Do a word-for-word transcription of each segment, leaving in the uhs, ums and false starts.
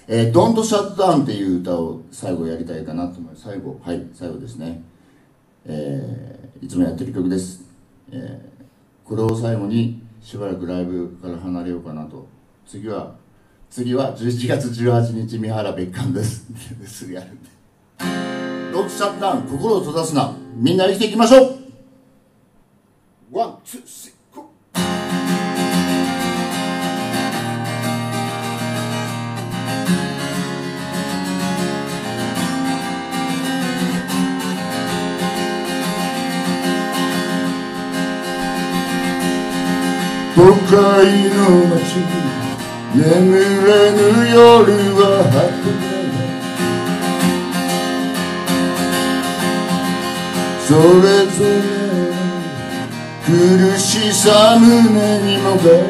えー、Don't Shut Down っていう歌を最後やりたいかなと思います。最後、はい、最後ですね。えー、いつもやってる曲です。えー、これを最後にしばらくライブから離れようかなと。次は、次はじゅういちがつじゅうはちにち、三原別館です。すぐやるんで。Don't Shut Down、心を閉ざすな。みんな生きていきましょう。ワン、ツー、スリー、ゴー。都会の街、眠れぬ夜は果てそれぞれ苦しさ胸にもがって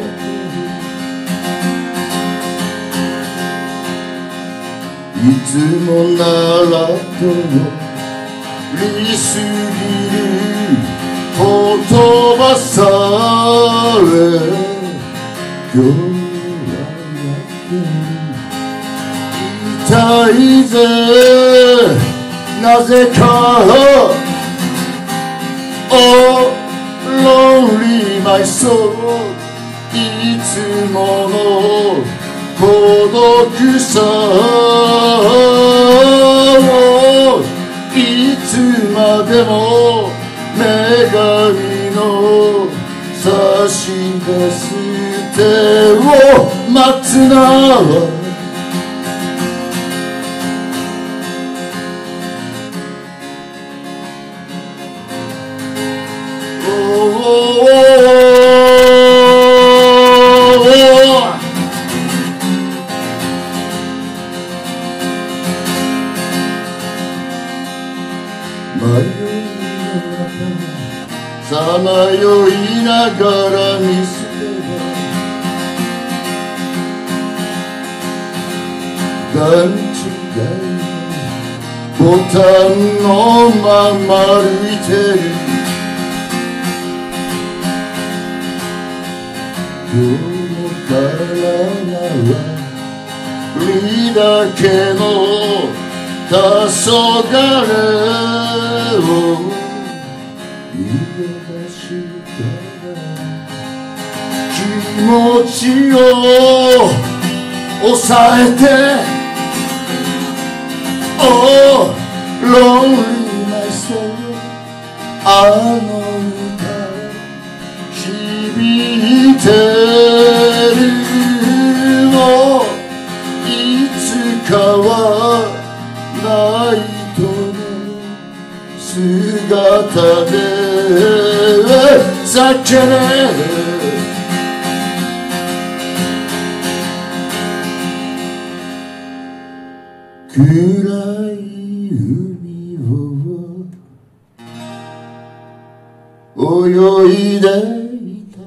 いつもならとりすぎる言葉さえ今日はやって痛いぜなぜかOh, lonely my soul いつもの孤独さをいつまでも女神の差し出す手を待つなさまよいながら見捨て段違いボタンのまま歩いてる今日も体はりだけの黄昏を気持ちを抑えて Oh, lonely my soul あの歌響いてるのいつかはナイトの姿で叫べ暗い海を泳いでいた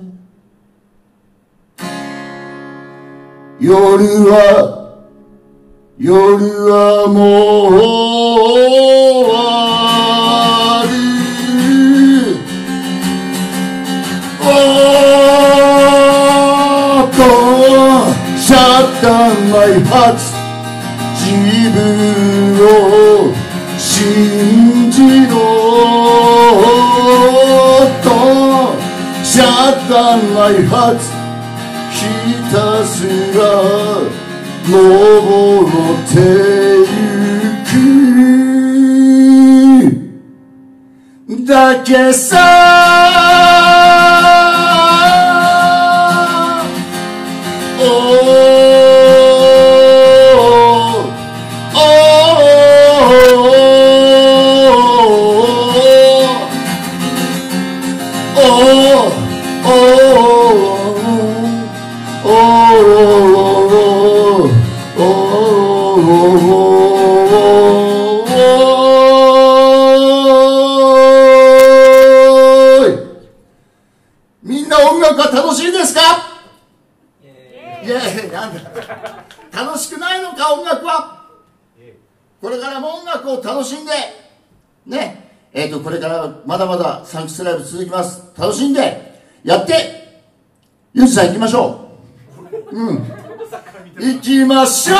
夜は夜はもう終わるおーっとシャッターマイハーツ自分を信じろとシャッターマイハーツひたすら登ってゆくだけさみんな音楽は楽しいですか？いやいや、なんだ楽しくないのか音楽は。これからも音楽を楽しんでねえーとこれからまだまだサンクスライブ続きます。楽しんでやってゆずさん行きましょう。うん行きましょ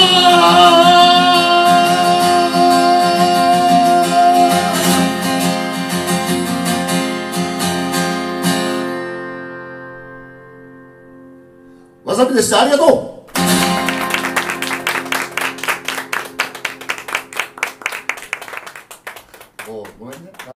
う。わさびでした。ありがとう。おごめんね。